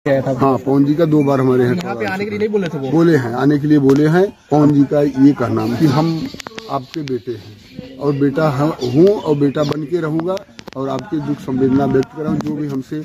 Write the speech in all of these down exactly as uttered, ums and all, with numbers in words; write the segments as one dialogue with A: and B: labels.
A: गया था।
B: हाँ, पवन जी का दो बार हमारे यहाँ
A: यहाँ पे आने के लिए नहीं बोले थे वो?
B: बोले हैं, आने के लिए बोले हैं। पवन जी का ये कहना कि हम आपके बेटे हैं और बेटा हम हूँ और बेटा बन के रहूँगा और आपकी दुख संवेदना व्यक्त कर रहा हूँ। जो भी हमसे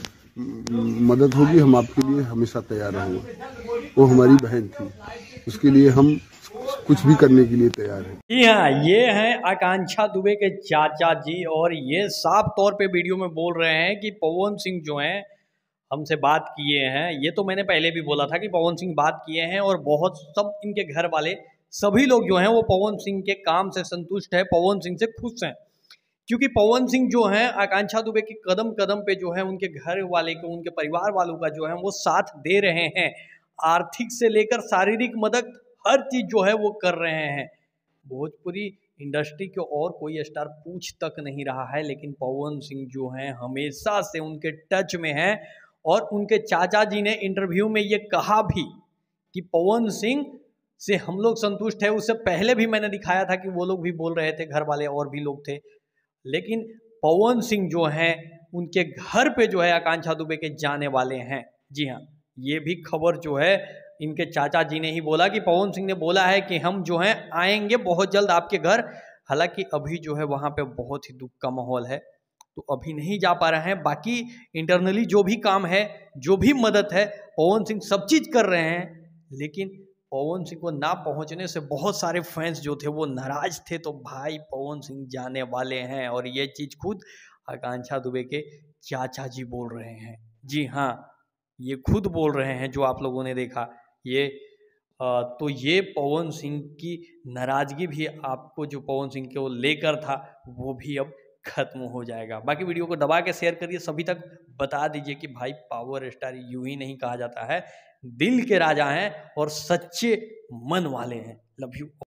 B: मदद होगी हम आपके लिए हमेशा तैयार रहेंगे। वो हमारी बहन थी, उसके लिए हम कुछ भी करने के लिए तैयार हैं।
C: जी हाँ, ये हैं आकांक्षा दुबे के चाचा जी और ये साफ तौर पे वीडियो में बोल रहे हैं कि पवन सिंह जो हैं हमसे बात किए हैं। ये तो मैंने पहले भी बोला था कि पवन सिंह बात किए हैं और बहुत सब इनके घर वाले सभी लोग जो हैं वो पवन सिंह के काम से संतुष्ट है, पवन सिंह से खुश हैं। क्योंकि पवन सिंह जो हैं आकांक्षा दुबे के कदम कदम पे जो है उनके घर वाले को, उनके परिवार वालों का जो है वो साथ दे रहे हैं। आर्थिक से लेकर शारीरिक मदद हर चीज़ जो है वो कर रहे हैं। भोजपुरी इंडस्ट्री के और कोई स्टार पूछ तक नहीं रहा है, लेकिन पवन सिंह जो हैं हमेशा से उनके टच में हैं। और उनके चाचा जी ने इंटरव्यू में ये कहा भी कि पवन सिंह से हम लोग संतुष्ट है। उससे पहले भी मैंने दिखाया था कि वो लोग भी बोल रहे थे, घर वाले और भी लोग थे, लेकिन पवन सिंह जो हैं उनके घर पे जो है आकांक्षा दुबे के जाने वाले हैं। जी हाँ, ये भी खबर जो है इनके चाचा जी ने ही बोला कि पवन सिंह ने बोला है कि हम जो हैं आएंगे बहुत जल्द आपके घर। हालांकि अभी जो है वहाँ पे बहुत ही दुख का माहौल है, तो अभी नहीं जा पा रहे हैं। बाकी इंटरनली जो भी काम है, जो भी मदद है, पवन सिंह सब चीज़ कर रहे हैं। लेकिन पवन सिंह को ना पहुंचने से बहुत सारे फैंस जो थे वो नाराज थे। तो भाई पवन सिंह जाने वाले हैं और ये चीज़ खुद आकांक्षा दुबे के चाचा जी बोल रहे हैं। जी हाँ, ये खुद बोल रहे हैं, जो आप लोगों ने देखा ये आ, तो ये पवन सिंह की नाराज़गी भी आपको जो पवन सिंह को लेकर था वो भी अब खत्म हो जाएगा। बाकी वीडियो को दबा के शेयर करिए, सभी तक बता दीजिए कि भाई पावर स्टार यूं ही नहीं कहा जाता है, दिल के राजा हैं और सच्चे मन वाले हैं। Love you.